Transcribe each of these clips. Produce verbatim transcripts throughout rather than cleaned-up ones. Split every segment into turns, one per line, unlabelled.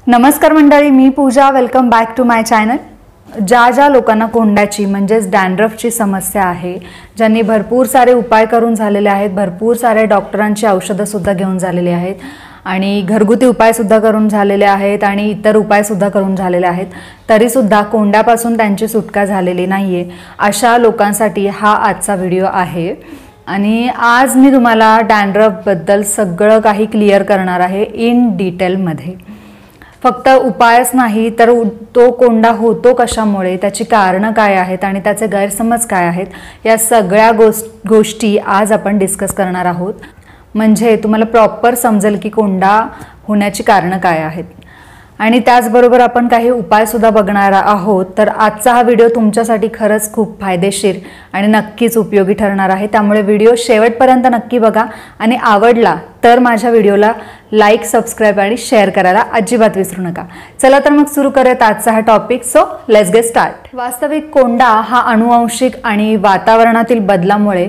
नमस्कार मंडळी, मी Pooja. Welcome back to my channel. ज्या ज्या लोकांना कोंड्याची म्हणजेच डॅन्ड्रफची समस्या आहे, ज्यांनी भरपूर सारे उपाय करून झालेले आहेत, भरपूर सारे डॉक्टरांची औषधंसुद्धा घेऊन झालेली आहेत आणि घरगुती उपायसुद्धा करून झालेले आहेत आणि इतर उपायसुद्धा करून झालेले आहेत, तरीसुद्धा कोंड्यापासून त्यांची सुटका झालेली नाही आहे, अशा लोकांसाठी हा आजचा व्हिडिओ आहे. आणि आज मी तुम्हाला डॅन्ड्रफबद्दल सगळं काही क्लिअर करणार आहे इन डिटेलमध्ये. फक्त उपायच नाही तर तो कोंडा होतो कशामुळे, त्याची कारणं काय आहेत आणि त्याचे गैरसमज काय आहेत, या सगळ्या गोष्ट गोष्टी आज आपण डिस्कस करणार आहोत. म्हणजे तुम्हाला प्रॉपर समजेल की कोंडा होण्याची कारणं काय आहेत. आणि त्याचबरोबर आपण काही उपायसुद्धा बघणार आहोत. तर आजचा हा व्हिडिओ तुमच्यासाठी खरंच खूप फायदेशीर आणि नक्कीच उपयोगी ठरणार आहे. त्यामुळे व्हिडिओ शेवटपर्यंत नक्की बघा आणि आवडला तर माझ्या व्हिडिओला लाईक, सबस्क्राईब आणि शेअर करायला अजिबात विसरू नका. चला तर मग सुरू करूयात आजचा हा topic. So let's get start. वास्तविक कोंडा हा अनुवांशिक आणि वातावरणातील बदलामुळे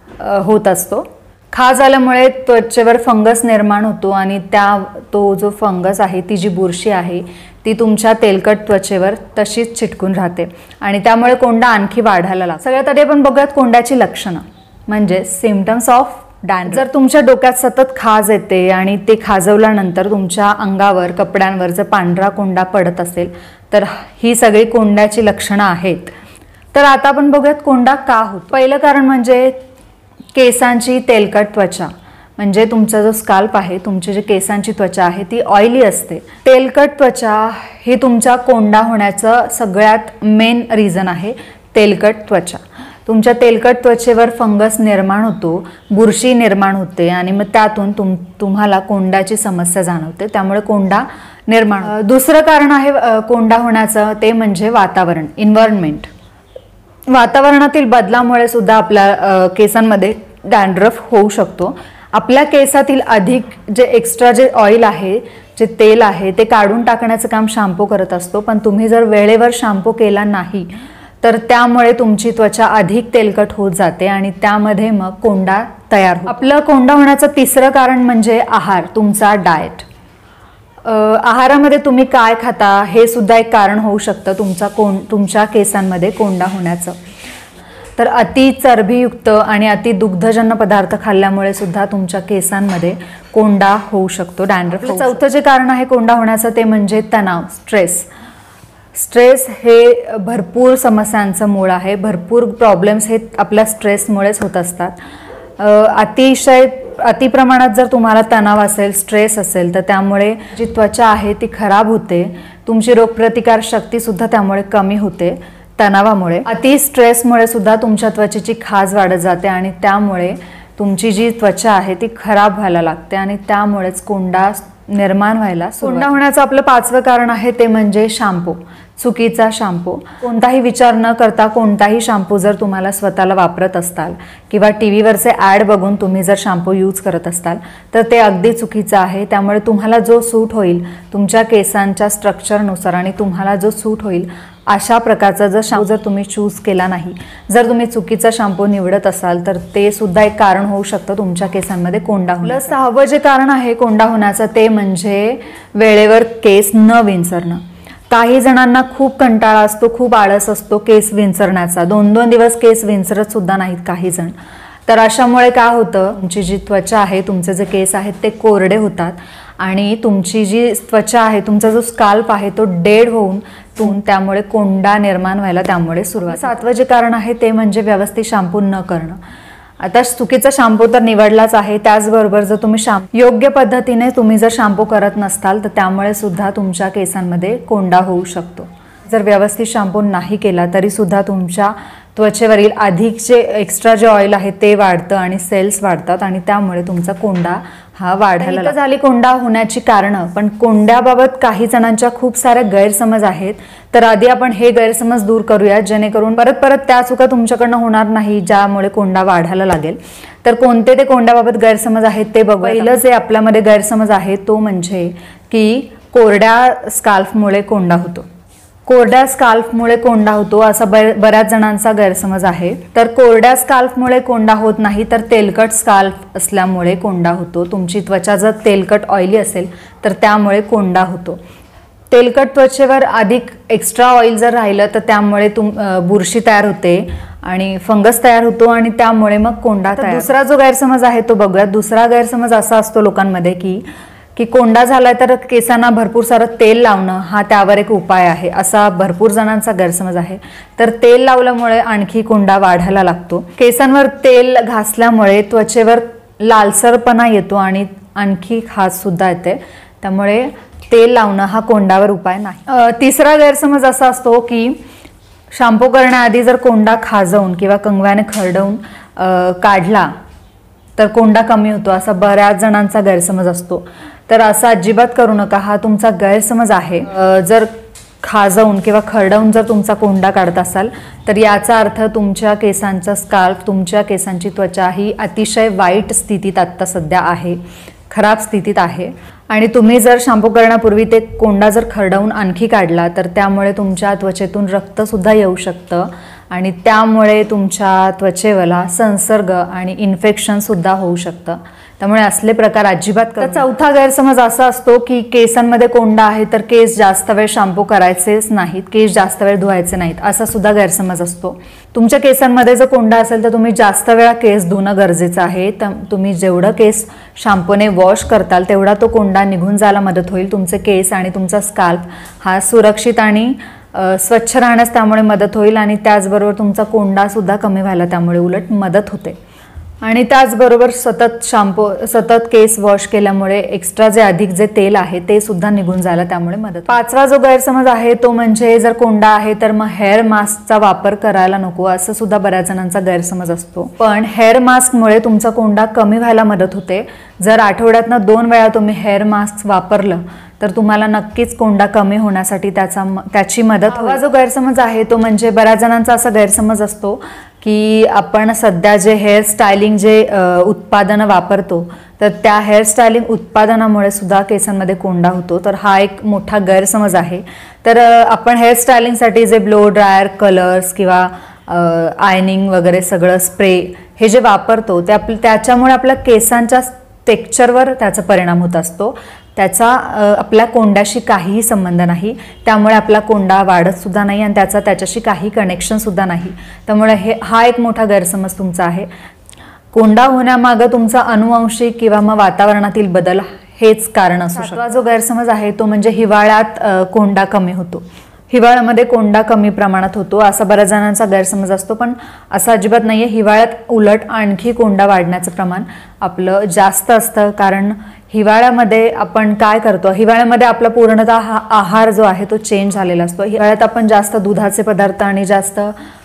होत असतो. खाज आल्यामुळे त्वचेवर फंगस निर्माण होतो आणि त्या तो जो फंगस आहे, ती जी बुरशी आहे ती तुमच्या तेलकट त्वचेवर तशीच चिटकून राहते आणि त्यामुळे कोंडा आणखी वाढायला लागतो. सगळ्यात आधी आपण बघूयात कोंड्याची लक्षणं, म्हणजे सिम्पटम्स ऑफ डॅन्ड्रफ. जर तुमच्या डोक्यात सतत खाज येते आणि ते खाजवल्यानंतर तुमच्या अंगावर, कपड्यांवर जर पांढरा कोंडा पडत असेल तर ही सगळी कोंड्याची लक्षणं आहेत. तर आता आपण बघूयात कोंडा का होतो. पहिलं कारण म्हणजे केसांची तेलकट त्वचा. म्हणजे तुमचा जो स्काल्प आहे, तुमची जी केसांची त्वचा आहे ती ऑइली असते. तेलकट त्वचा ही तुमचा कोंडा होण्याचं सगळ्यात मेन रिझन आहे. तेलकट त्वचा, तुमच्या तेलकट त्वचेवर फंगस निर्माण होतो, बुरशी निर्माण होते आणि मग त्यातून तुम तुम्हाला कोंडाची समस्या जाणवते, त्यामुळे कोंडा निर्माण. दुसरं कारण आहे कोंडा होण्याचं, ते म्हणजे वातावरण, इन्व्हायरमेंट. वातावरणातील बदलामुळे सुद्धा आपल्या केसांमध्ये डॅन्ड्रफ होऊ शकतो. आपल्या केसातील अधिक जे एक्स्ट्रा जे ऑइल आहे, जे तेल आहे, ते काढून टाकण्याचं काम शॅम्पू करत असतो. पण तुम्ही जर वेळेवर शॅम्पू केला नाही तर त्यामुळे तुमची त्वचा अधिक तेलकट होत जाते आणि त्यामध्ये मग कोंडा तयार होतो. आपलं कोंडा होण्याचं तिसरं कारण म्हणजे आहार, तुमचा डाएट. आहारामध्ये तुम्ही काय खाता हे सुद्धा एक कारण होऊ शकतं तुमचा कोण तुमच्या केसांमध्ये कोंडा होण्याचं. तर अति चरबीयुक्त आणि अति दुग्धजन्य पदार्थ खाल्ल्यामुळे सुद्धा तुमच्या केसांमध्ये कोंडा होऊ शकतो, डॅन्ड्रफ. चौथं जे कारण आहे कोंडा होण्याचं ते म्हणजे तणाव, स्ट्रेस. स्ट्रेस हे भरपूर समस्यांचं मूळ आहे. भरपूर प्रॉब्लेम्स हे आपल्या स्ट्रेसमुळेच होत असतात. अतिशय अति प्रमाणात जर तुम्हाला तणाव असेल, स्ट्रेस असेल तर त्यामुळे जी त्वचा आहे ती खराब होते. तुमची रोगप्रतिकार शक्तीसुद्धा त्यामुळे कमी होते तणावामुळे. अति स्ट्रेसमुळे सुद्धा तुमच्या त्वचेची खाज वाढत जाते आणि त्यामुळे तुमची जी त्वचा आहे ती खराब व्हायला लागते आणि त्यामुळेच कोंडा निर्माण व्हायला. कोंडा होण्याचं आपलं पाचवं कारण आहे ते म्हणजे शॅम्पू, चुकीचा शॅम्पू. कोणताही विचार न करता कोणताही शॅम्पू जर तुम्हाला स्वतःला वापरत असताल किंवा टी व्हीवरचे ॲड बघून तुम्ही जर शॅम्पू यूज करत असताल तर ते अगदी चुकीचं आहे. त्यामुळे तुम्हाला जो सूट होईल तुमच्या केसांच्या स्ट्रक्चरनुसार आणि तुम्हाला जो सूट होईल अशा प्रकारचा जर शॅम्पू जर तुम्ही चूज केला नाही, जर तुम्ही चुकीचा शॅम्पू निवडत असाल तर ते सुद्धा एक कारण होऊ शकतं तुमच्या केसांमध्ये कोंडा होणं. सहावं जे कारण आहे कोंडा होण्याचं ते म्हणजे वेळेवर केस न विंचरणं. काही जणांना खूप कंटाळा असतो, खूप आळस असतो केस विंचरण्याचा. दोन दोन दिवस केस विंचरत सुद्धा नाहीत काही जण. तर अशामुळे काय होतं, तुमची जी त्वचा आहे, तुमचे जे केस आहेत ते कोरडे होतात आणि तुमची जी त्वचा आहे, तुमचा जो स्काल्प आहे तो डेड होऊन तुम त्यामुळे कोंडा निर्माण व्हायला त्यामुळे सुरुवात. सातवं जे कारण आहे ते म्हणजे व्यवस्थित शॅम्पू न करणं. आता चुकीचा शॅम्पू तर निवडलाच आहे, त्याचबरोबर जर तुम्ही शॅम्पू योग्य पद्धतीने तुम्ही जर शॅम्पू करत नसताल तर त्यामुळे सुद्धा तुमच्या केसांमध्ये कोंडा होऊ शकतो. जर व्यवस्थित शॅम्पू नाही केला तरी सुद्धा तुमच्या त्वचेवरील अधिक जे एक्स्ट्रा जे ऑइल आहे ते वाढतं आणि सेल्स वाढतात आणि त्यामुळे तुमचा कोंडा हा वाढायला झाली. कोंडा होण्याची कारणं. पण कोंड्याबाबत काही जणांच्या खूप साऱ्या गैरसमज आहेत. तर आधी आपण हे गैरसमज दूर करूया जेणेकरून परत परत त्या चुका तुमच्याकडनं होणार नाही ज्यामुळे कोंडा वाढायला लागेल. तर कोणते ते कोंड्याबाबत गैरसमज आहेत ते बघू. पहिलं जे आपल्यामध्ये गैरसमज आहे तो म्हणजे की कोरड्या स्काल्फमुळे कोंडा होतो. कोरड्या स्काल्फमुळे कोंडा होतो असा बऱ्याच जणांचा गैरसमज आहे. तर कोरड्या स्काल्फमुळे कोंडा होत नाही तर तेलकट स्काल्फ असल्यामुळे कोंडा होतो. तुमची त्वचा जर तेलकट ऑइली असेल तर त्यामुळे कोंडा होतो. तेलकट त्वचेवर अधिक एक्स्ट्रा ऑइल जर राहिलं तर त्यामुळे तुम बुरशी तयार होते आणि फंगस तयार होतो आणि त्यामुळे मग कोंडा तयार. दुसरा जो गैरसमज आहे तो बघूयात. दुसरा गैरसमज असा असतो लोकांमध्ये की की कोंडा झालाय तर केसांना भरपूर सारं तेल लावणं हा त्यावर एक उपाय आहे, असा भरपूर जणांचा गैरसमज आहे. तर तेल लावल्यामुळे आणखी कोंडा वाढायला लागतो. केसांवर तेल घासल्यामुळे त्वचेवर लालसरपणा येतो आणि आणखी खाज सुद्धा येते, त्यामुळे तेल लावणं हा कोंडावर उपाय नाही. तिसरा गैरसमज असा असतो की शॅम्पू करण्याआधी जर कोंडा खाजवून किंवा कंगव्याने खरडवून काढला तर कोंडा कमी होतो, असा बऱ्याच जणांचा गैरसमज असतो. तर असं अजिबात करू नका, हा तुमचा गैरसमज आहे. जर खाजवून किंवा खरडवून जर तुमचा कोंडा काढत असाल तर याचा अर्थ तुमच्या केसांचा स्काल्प, तुमच्या केसांची त्वचा ही अतिशय वाईट स्थितीत आत्ता सध्या आहे, खराब स्थितीत आहे. आणि तुम्ही जर शॅम्पू करण्यापूर्वी ते कोंडा जर खरडवून आणखी काढला तर त्यामुळे तुमच्या त्वचेतून रक्तसुद्धा येऊ शकतं आणि त्यामुळे तुमच्या त्वचेला संसर्ग आणि इन्फेक्शनसुद्धा होऊ शकतं. त्यामुळे असले प्रकार अजिबात करा. चौथा गैरसमज असा असतो की केसांमध्ये कोंडा आहे तर केस जास्त वेळ शॅम्पू करायचेच नाहीत, केस जास्त वेळ धुवायचे नाहीत, असा सुद्धा गैरसमज असतो. तुमच्या केसांमध्ये जर कोंडा असेल तर तुम्ही जास्त वेळा केस धुणं गरजेचं आहे. तर तुम्ही जेवढं केस शॅम्पूने वॉश करताल तेवढा तो कोंडा निघून जायला मदत होईल. तुमचे केस आणि तुमचा स्काल्प हा सुरक्षित आणि स्वच्छ राहण्यास त्यामुळे मदत होईल आणि त्याचबरोबर तुमचा कोंडा सुद्धा कमी व्हायला त्यामुळे उलट मदत होते. आणि त्याचबरोबर सतत शॅम्पू सतत केस वॉश केल्यामुळे एक्स्ट्रा जे अधिक जे तेल आहे ते सुद्धा निघून जायला त्यामुळे मदत. पाचवा जो गैरसमज आहे तो म्हणजे जर कोंडा आहे तर मग हेअर मास्कचा वापर करायला नको, असं सुद्धा बऱ्याच जणांचा गैरसमज असतो. पण हेअर मास्कमुळे तुमचा कोंडा कमी व्हायला मदत होते. जर आठवड्यातनं दोन वेळा तुम्ही हेअर मास्क वापरलं तर तुम्हाला नक्कीच कोंडा कमी होण्यासाठी त्याचा त्याची मदत होईल. हा जो गैरसमज आहे तो म्हणजे बऱ्याच जणांचा असा गैरसमज असतो की आपण सध्या जे हेअर स्टायलिंग जे उत्पादनं वापरतो तर त्या हेअर स्टायलिंग उत्पादनामुळे सुद्धा केसांमध्ये कोंडा होतो. तर हा एक मोठा गैरसमज आहे. तर आपण हेअर स्टायलिंगसाठी जे ब्लो ड्रायर, कलर्स किंवा आयनिंग वगैरे सगळं स्प्रे हे जे वापरतो ते आप त्याच्यामुळे आपल्या केसांच्या टेक्स्चरवर त्याचा परिणाम होत असतो. त्याचा आपल्या कोंड्याशी काहीही संबंध नाही, त्यामुळे आपला कोंडा वाढत सुद्धा नाही आणि त्याचा त्याच्याशी काही कनेक्शन सुद्धा नाही. त्यामुळे हे हा एक मोठा गैरसमज तुमचा आहे. कोंडा होण्यामागं तुमचा अनुवंशिक किंवा मग वातावरणातील बदल हेच कारण असू शकतो. सातवा जो गैरसमज आहे तो म्हणजे हिवाळ्यात कोंडा कमी होतो. हिवाळ्यामध्ये कोंडा कमी प्रमाणात होतो असा बऱ्याच जणांचा गैरसमज असतो, पण असं अजिबात नाहीये. हिवाळ्यात उलट आणखी कोंडा वाढण्याचं प्रमाण आपलं जास्त असतं, कारण हिवाळ्यामध्ये आपण काय करतो, हिवाळ्यामध्ये आपला पूर्णतः हा आहार जो आहे तो चेंज झालेला असतो. हिवाळ्यात आपण जास्त दुधाचे पदार्थ आणि जास्त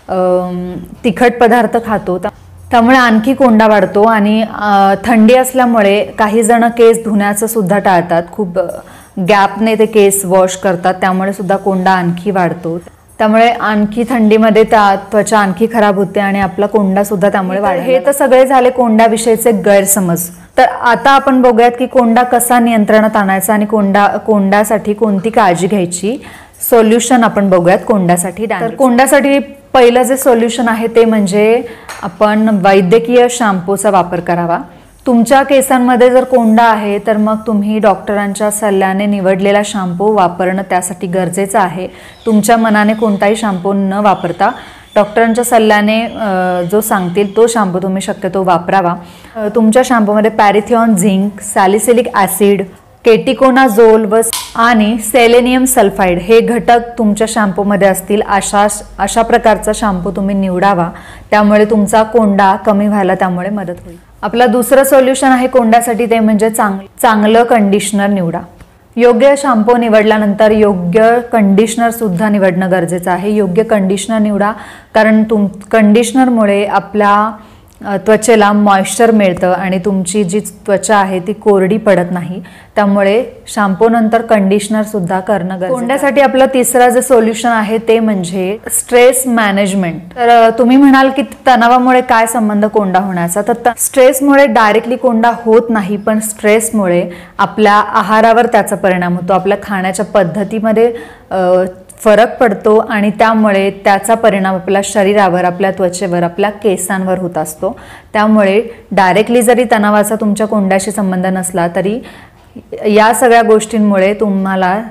तिखट पदार्थ खातो, त्यामुळे आणखी कोंडा वाढतो. आणि थंडी असल्यामुळे काही जण केस धुण्याचं सुद्धा टाळतात, खूप गॅपने ते केस वॉश करतात, त्यामुळे सुद्धा कोंडा आणखी वाढतो. त्यामुळे आणखी थंडीमध्ये त्या त्वचा आणखी खराब होते आणि आपला कोंडा सुद्धा त्यामुळे वाढतो. हे तर सगळे झाले कोंड्याविषयीचे गैरसमज. तर आता आपण बघूयात की कोंडा कसा नियंत्रणात आणायचा आणि कोंडा कोंड्यासाठी कोणती काळजी घ्यायची. सोल्युशन आपण बघूयात कोंड्यासाठी. तर कोंड्यासाठी पहिलं जे सोल्युशन आहे ते म्हणजे आपण वैद्यकीय शॅम्पूचा वापर करावा. तुमच्या केसांमध्ये जर कोंडा आहे तर मग तुम्ही डॉक्टरांच्या सल्ल्याने निवडलेला शॅम्पू वापरणं त्यासाठी गरजेचं आहे. तुमच्या मनाने कोणताही शॅम्पू न वापरता डॉक्टरांच्या सल्ल्याने जो सांगतील तो शॅम्पू तुम्ही शक्यतो वापरावा. तुमच्या शॅम्पूमध्ये pyrithione zinc, salicylic acid, ketoconazole व आणि सेलेनियम सल्फाईड हे घटक तुमच्या शॅम्पूमध्ये असतील. अशा अशा प्रकारचा शॅम्पू तुम्ही निवडावा, त्यामुळे तुमचा कोंडा कमी व्हायला त्यामुळे मदत होईल. आपला दुसरं सोल्युशन आहे कोंड्यासाठी ते म्हणजे चांग चांगलं कंडिशनर निवडा. योग्य शॅम्पू निवडल्यानंतर योग्य कंडिशनर सुद्धा निवडणं गरजेचं आहे. योग्य कंडिशनर निवडा, कारण तुम कंडिशनरमुळे आपल्या त्वचेला मॉइश्चर मिळतं आणि तुमची जी त्वचा आहे ती कोरडी पडत नाही. त्यामुळे शॅम्पू नंतर कंडिशनर सुद्धा करणं गरजेचं. कोंड्यासाठी आपलं तिसरं जे सोल्युशन आहे ते म्हणजे स्ट्रेस मॅनेजमेंट. तर तुम्ही म्हणाल की तणावामुळे काय संबंध कोंडा होण्याचा, तर स्ट्रेसमुळे डायरेक्टली कोंडा होत नाही, पण स्ट्रेसमुळे आपल्या आहारावर त्याचा परिणाम होतो, आपल्या खाण्याच्या पद्धतीमध्ये फरक पडतो आणि त्यामुळे त्याचा परिणाम आपल्या शरीरावर, आपल्या त्वचेवर, आपल्या केसांवर होत असतो. त्यामुळे डायरेक्टली जरी तणावाचा तुमच्या कोंड्याशी संबंध नसला तरी या सगळ्या गोष्टींमुळे तुम्हाला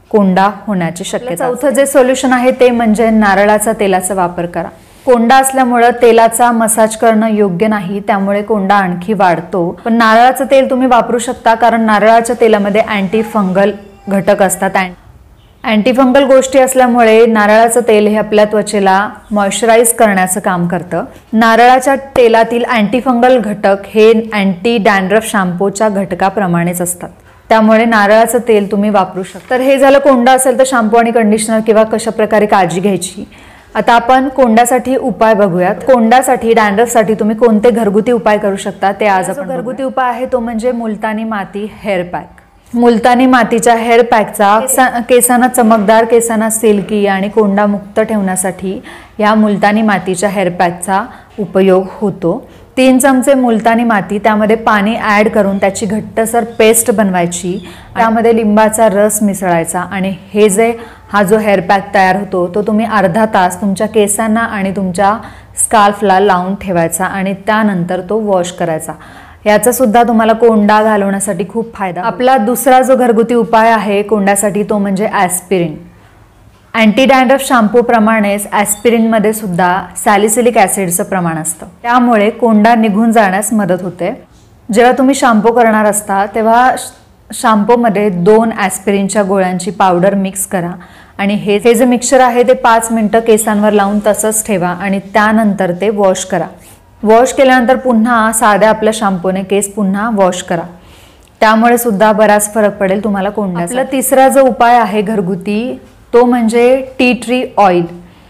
कोंडा होण्याची शक्यता. चौथं जे सोल्युशन आहे ते म्हणजे नारळाचा तेलाचा वापर करा. कोंडा असल्यामुळे तेलाचा मसाज करणं योग्य नाही, त्यामुळे कोंडा आणखी वाढतो. पण नारळाचं तेल तुम्ही वापरू शकता, कारण नारळाच्या तेलामध्ये अँटी फंगल घटक असतात. अँटी फंगल गोष्टी असल्यामुळे नारळाचं तेल हे आपल्या त्वचेला मॉइश्चराईज करण्याचं काम करतं. नारळाच्या तेलातील अँटी फंगल घटक हे अँटी डॅन्ड्रफ शॅम्पूच्या घटकाप्रमाणेच असतात, त्यामुळे नारळाचं तेल तुम्ही वापरू शकता. तर हे झालं कोंडा असेल तर शॅम्पू आणि कंडिशनर किंवा कशा प्रकारे काळजी घ्यायची. आता आपण कोंड्यासाठी उपाय बघूयात. कोंड्यासाठी डॅन्ड्रफसाठी तुम्ही कोणते घरगुती उपाय करू शकता ते आज आपण. घरगुती उपाय आहे तो म्हणजे मुलतानी माती हेअर पॅक. मुलतानी मातीच्या हेअर पॅकचा केसांना चमकदार, केसांना सिल्की आणि कोंडा मुक्त ठेवण्यासाठी या मुलतानी मातीच्या हेअर पॅकचा उपयोग होतो. तीन चमचे मुलतानी माती, त्यामध्ये पाणी ॲड करून त्याची घट्टसर पेस्ट बनवायची, त्यामध्ये लिंबाचा रस मिसळायचा आणि हे जे हा जो हेअर पॅक तयार होतो तो तुम्ही अर्धा तास तुमच्या केसांना आणि तुमच्या स्कार्फला लावून ठेवायचा आणि त्यानंतर तो वॉश करायचा. याचा सुद्धा तुम्हाला कोंडा घालवण्यासाठी खूप फायदा. आपला दुसरा जो घरगुती उपाय आहे कोंड्यासाठी तो म्हणजे ॲस्पिरिन. अँटी डॅन्ड्रफ शॅम्पू प्रमाणेच ॲस्पिरिनमध्ये सुद्धा सॅलिसिलिक ॲसिडचं प्रमाण असतं, त्यामुळे कोंडा निघून जाण्यास मदत होते. जेव्हा तुम्ही शॅम्पू करणार असता तेव्हा शॅम्पूमध्ये दोन ॲस्पिरिनच्या गोळ्यांची पावडर मिक्स करा आणि हे हे जे मिक्सचर आहे ते पाच मिनटं केसांवर लावून तसंच ठेवा आणि त्यानंतर ते वॉश करा. वॉश केल्यानंतर पुन्हा साध्या आपल्या शॅम्पूने केस पुन्हा वॉश करा, त्यामुळे सुद्धा बराच फरक पडेल तुम्हाला कोंड्याचा. आपला तिसरा जो उपाय आहे घरगुती तो म्हणजे टी ट्री ऑइल.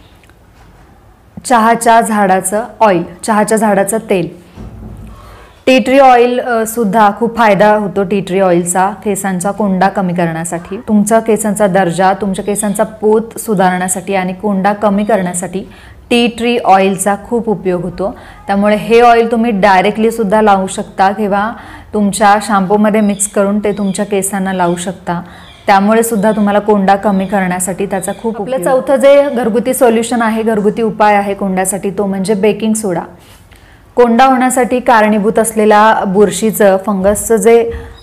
चहाच्या झाडाचं ऑइल, चहाच्या झाडाचं तेल. टी ट्री ऑइल सुद्धा खूप फायदा होतो टी ट्री ऑइलचा केसांचा कोंडा कमी करण्यासाठी. तुमचा केसांचा दर्जा, तुमच्या केसांचा पोत सुधारण्यासाठी आणि कोंडा कमी करण्यासाठी टी ट्री ऑइलचा खूप उपयोग होतो. त्यामुळे हे ऑइल तुम्ही डायरेक्टली सुद्धा लावू शकता किंवा तुमच्या शॅम्पूमध्ये मिक्स करून ते तुमच्या केसांना लावू शकता, त्यामुळे सुद्धा तुम्हाला कोंडा कमी करण्यासाठी त्याचा खूप. आपलं चौथं जे घरगुती सोल्युशन आहे, घरगुती उपाय आहे कोंड्यासाठी तो म्हणजे बेकिंग सोडा. कोंडा होण्यासाठी कारणीभूत असलेल्या बुरशीचं, फंगसचं जे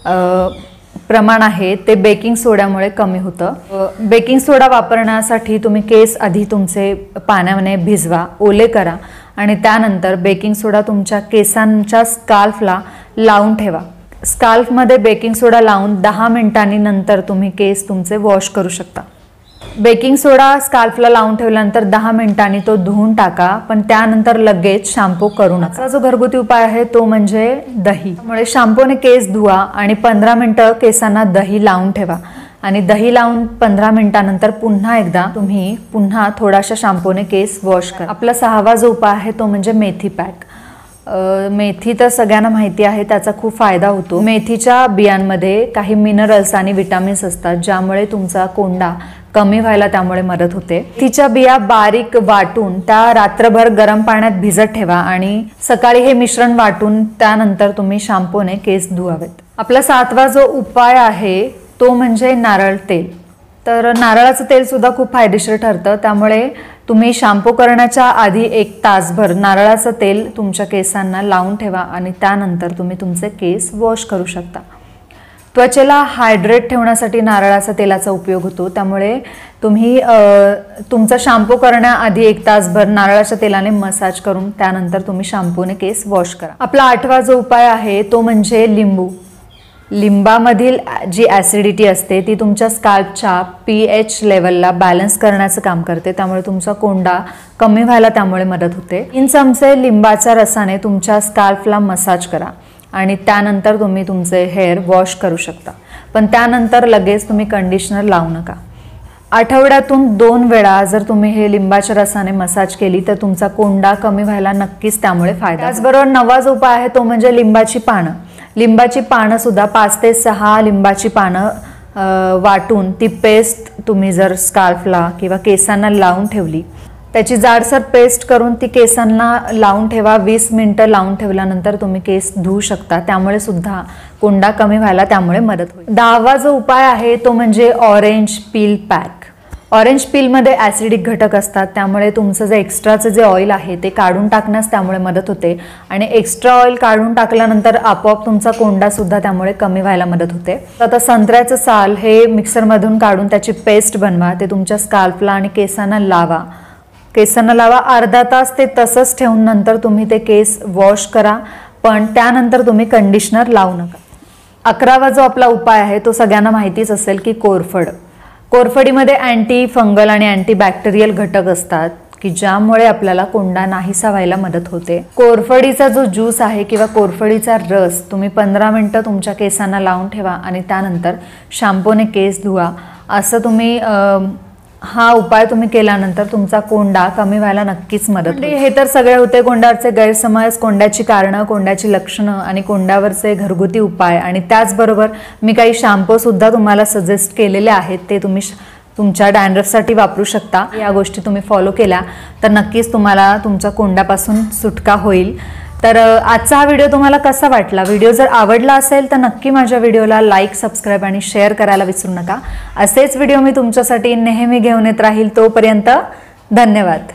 प्रमाण आहे ते बेकिंग सोड्यामुळे कमी होतं. बेकिंग सोडा वापरण्यासाठी तुम्ही केस आधी तुमचे पाण्याने भिजवा, ओले करा आणि त्यानंतर बेकिंग सोडा तुमच्या केसांच्या स्कार्फला लावून ठेवा. स्कार्फमध्ये बेकिंग सोडा लावून दहा मिनिटांनी नंतर तुम्ही केस तुमचे वॉश करू शकता. बेकिंग सोडा स्कार्फला लावून ठेवल्यानंतर दहा मिनिटांनी तो धुवून टाका, पण त्यानंतर लगेच शॅम्पू करू नका. जो घरगुती उपाय आहे तो म्हणजे दही. त्यामुळे शॅम्पूने केस धुवा आणि पंधरा मिनिटं केसांना दही लावून ठेवा आणि दही लावून पंधरा मिनिटानंतर पुन्हा एकदा तुम्ही पुन्हा थोड्याशा शॅम्पूने केस वॉश करा. आपला सहावा जो उपाय आहे तो म्हणजे मेथी पॅक. मेथी तर सगळ्यांना माहिती आहे, त्याचा खूप फायदा होतो. मेथीच्या बियांमध्ये काही मिनरल्स आणि विटामिन्स असतात ज्यामुळे तुमचा कोंडा कमी व्हायला त्यामुळे मदत होते. मेथीच्या बिया बारीक वाटून त्या रात्रभर गरम पाण्यात भिजत ठेवा आणि सकाळी हे मिश्रण वाटून त्यानंतर तुम्ही शॅम्पूने केस धुवावेत. आपला सातवा जो उपाय आहे तो म्हणजे नारळ तेल. तर नारळाचं तेल सुद्धा खूप फायदेशीर ठरतं, त्यामुळे तुम्ही शॅम्पू करण्याच्या आधी एक तासभर नारळाचं तेल तुमच्या केसांना लावून ठेवा आणि त्यानंतर तुम्ही तुमचे केस वॉश करू शकता. त्वचेला हायड्रेट ठेवण्यासाठी नारळाचा तेलाचा उपयोग होतो, त्यामुळे तुम्ही तुमचा शॅम्पू करण्याआधी एक तासभर नारळाच्या तेलाने मसाज करून त्यानंतर तुम्ही शॅम्पूने केस वॉश करा. आपला आठवा जो उपाय आहे तो म्हणजे लिंबू. लिंबामधील जी ॲसिडिटी असते ती तुमच्या स्काल्पच्या पी एच लेवलला बॅलन्स करण्याचं काम करते, त्यामुळे तुमचा कोंडा कमी व्हायला त्यामुळे मदत होते. तीन चमचे लिंबाच्या रसाने तुमच्या स्काल्पला मसाज करा आणि त्यानंतर तुम्ही तुमचे हेअर वॉश करू शकता, पण त्यानंतर लगेच तुम्ही कंडिशनर लावू नका. आठवड्यातून दोन वेळा जर तुम्ही हे लिंबाच्या रसाने मसाज केली तर तुमचा कोंडा कमी व्हायला नक्कीच त्यामुळे फायदा. त्याचबरोबर नववा जो उपाय आहे तो म्हणजे लिंबाची पानं. लिंबाची पानं सुद्धा पाच ते सहा लिंबाची पानं वाटून ती पेस्ट तुम्ही जर स्कार्फला किंवा केसांना लावून ठेवली, त्याची जाडसर पेस्ट करून ती केसांना लावून ठेवा. वीस मिनिटं लावून ठेवल्यानंतर तुम्ही केस धुवू शकता, त्यामुळे सुद्धा कोंडा कमी व्हायला त्यामुळे मदत होईल. दहावा जो उपाय आहे तो म्हणजे ऑरेंज पील पॅक. ऑरेंज पीलमध्ये ॲसिडिक घटक असतात, त्यामुळे तुमचं जे एक्स्ट्राचं जे ऑइल आहे ते काढून टाकण्यास त्यामुळे मदत होते आणि एक्स्ट्रा ऑइल काढून टाकल्यानंतर आपोआप तुमचा कोंडासुद्धा त्यामुळे कमी व्हायला मदत होते. आता संत्र्याचं साल हे मिक्सरमधून काढून त्याची पेस्ट बनवा, ते तुमच्या स्काल्पला आणि केसांना लावा. केसांना लावा, अर्धा तास ते तसंच ठेवून नंतर तुम्ही ते केस वॉश करा, पण त्यानंतर तुम्ही कंडिशनर लावू नका. अकरावा जो आपला उपाय आहे तो सगळ्यांना माहितीच असेल की कोरफड. कोरफडीमध्ये अँटी फंगल आणि अँटी बॅक्टेरियल घटक असतात की ज्यामुळे आपल्याला कोंडा नाहीसा व्हायला मदत होते. कोरफडीचा जो ज्यूस आहे किंवा कोरफडीचा रस तुम्ही पंधरा मिनटं तुमच्या केसांना लावून ठेवा आणि त्यानंतर शॅम्पूने केस धुवा. असं तुम्ही हा उपाय तुम्ही केल्यानंतर तुमचा कोंडा कमी व्हायला नक्कीच मदत होते. हे तर सगळे होते कोंड्यावरचे गैरसमज, कोंड्याची कारणं, कोंड्याची लक्षणं आणि कोंड्यावरचे घरगुती उपाय. आणि त्याचबरोबर मी काही शॅम्पू सुद्धा तुम्हाला सजेस्ट केलेले आहेत, ते तुम्ही तुमच्या डॅन्ड्रफसाठी वापरू शकता. या गोष्टी तुम्ही फॉलो केल्या तर नक्कीच तुम्हाला तुमच्या कोंड्यापासून सुटका होईल. तर आजचा हा व्हिडिओ तुम्हाला कसा वाटला? व्हिडिओ जर आवडला असेल तर नक्की माझ्या व्हिडिओला लाईक, सबस्क्राईब आणि शेअर करायला विसरू नका. असेच व्हिडिओ मी तुमच्यासाठी नेहमी घेऊन येत राहील. तोपर्यंत धन्यवाद.